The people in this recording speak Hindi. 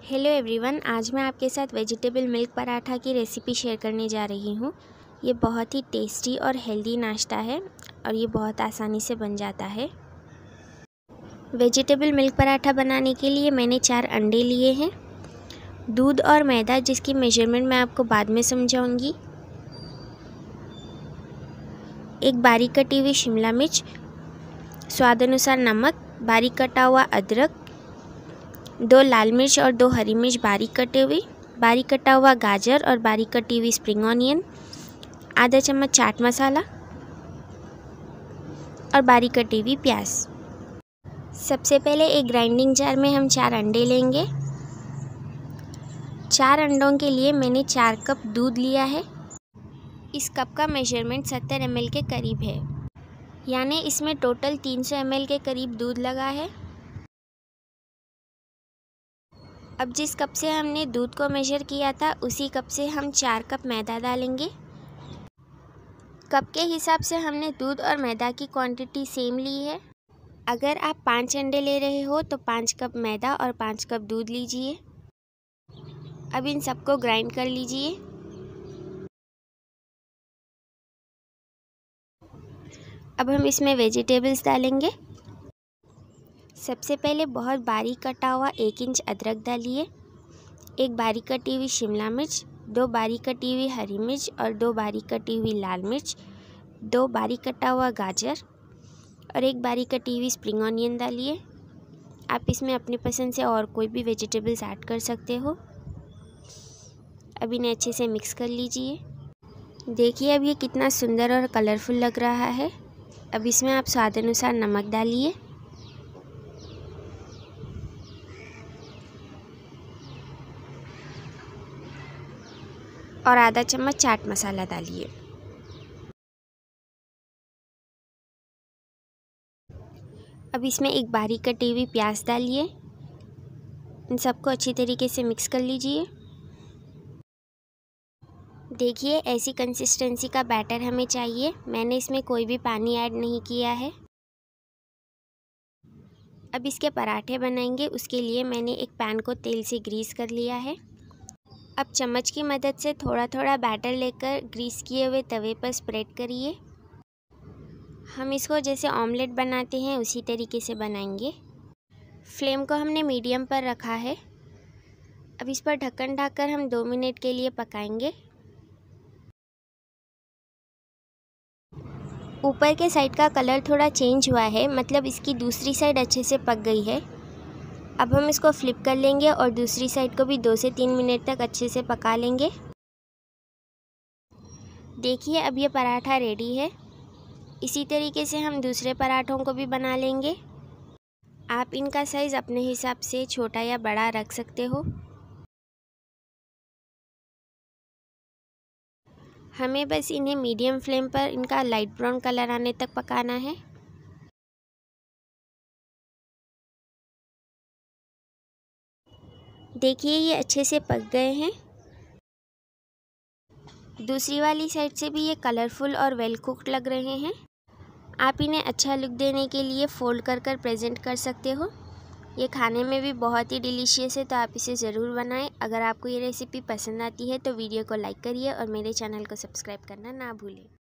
हेलो एवरीवन, आज मैं आपके साथ वेजिटेबल मिल्क पराठा की रेसिपी शेयर करने जा रही हूँ। ये बहुत ही टेस्टी और हेल्दी नाश्ता है और ये बहुत आसानी से बन जाता है। वेजिटेबल मिल्क पराठा बनाने के लिए मैंने 4 अंडे लिए हैं, दूध और मैदा जिसकी मेजरमेंट मैं आपको बाद में समझाऊंगी, एक बारीक कटी हुई शिमला मिर्च, स्वाद अनुसार नमक, बारीक कटा हुआ अदरक, 2 लाल मिर्च और 2 हरी मिर्च बारीक कटे हुए, बारीक कटा हुआ गाजर और बारीक कटी हुई स्प्रिंग ऑनियन, आधा चम्मच चाट मसाला और बारीक कटी हुई प्याज। सबसे पहले एक ग्राइंडिंग जार में हम 4 अंडे लेंगे। 4 अंडों के लिए मैंने 4 कप दूध लिया है। इस कप का मेजरमेंट 70 ml के करीब है, यानी इसमें टोटल 300 ml के करीब दूध लगा है। अब जिस कप से हमने दूध को मेजर किया था उसी कप से हम 4 कप मैदा डालेंगे। कप के हिसाब से हमने दूध और मैदा की क्वांटिटी सेम ली है। अगर आप 5 अंडे ले रहे हो तो 5 कप मैदा और 5 कप दूध लीजिए। अब इन सबको ग्राइंड कर लीजिए। अब हम इसमें वेजिटेबल्स डालेंगे। सबसे पहले बहुत बारीक कटा हुआ 1 इंच अदरक डालिए, एक बारीक कटी हुई शिमला मिर्च, 2 बारीक कटी हुई हरी मिर्च और 2 बारीक कटी हुई लाल मिर्च, 2 बारीक कटा हुआ गाजर और 1 बारीक कटी हुई स्प्रिंग ऑनियन डालिए। आप इसमें अपनी पसंद से और कोई भी वेजिटेबल्स ऐड कर सकते हो। अब इन्हें अच्छे से मिक्स कर लीजिए। देखिए अब ये कितना सुंदर और कलरफुल लग रहा है। अब इसमें आप स्वाद अनुसार नमक डालिए और आधा चम्मच चाट मसाला डालिए। अब इसमें एक बारीक कटी हुई प्याज डालिए। इन सबको अच्छी तरीके से मिक्स कर लीजिए। देखिए ऐसी कंसिस्टेंसी का बैटर हमें चाहिए। मैंने इसमें कोई भी पानी ऐड नहीं किया है। अब इसके पराठे बनाएंगे, उसके लिए मैंने एक पैन को तेल से ग्रीस कर लिया है। अब चम्मच की मदद से थोड़ा थोड़ा बैटर लेकर ग्रीस किए हुए तवे पर स्प्रेड करिए। हम इसको जैसे ऑमलेट बनाते हैं उसी तरीके से बनाएंगे। फ्लेम को हमने मीडियम पर रखा है। अब इस पर ढक्कन ढककर हम 2 मिनट के लिए पकाएंगे। ऊपर के साइड का कलर थोड़ा चेंज हुआ है, मतलब इसकी दूसरी साइड अच्छे से पक गई है। अब हम इसको फ्लिप कर लेंगे और दूसरी साइड को भी 2 से 3 मिनट तक अच्छे से पका लेंगे। देखिए अब ये पराठा रेडी है। इसी तरीके से हम दूसरे पराठों को भी बना लेंगे। आप इनका साइज़ अपने हिसाब से छोटा या बड़ा रख सकते हो। हमें बस इन्हें मीडियम फ्लेम पर इनका लाइट ब्राउन कलर आने तक पकाना है। देखिए ये अच्छे से पक गए हैं। दूसरी वाली साइड से भी ये कलरफुल और वेल कुक्ड लग रहे हैं। आप इन्हें अच्छा लुक देने के लिए फोल्ड कर कर प्रेजेंट कर सकते हो। ये खाने में भी बहुत ही डिलीशियस है, तो आप इसे ज़रूर बनाएं। अगर आपको ये रेसिपी पसंद आती है तो वीडियो को लाइक करिए और मेरे चैनल को सब्सक्राइब करना ना भूलें।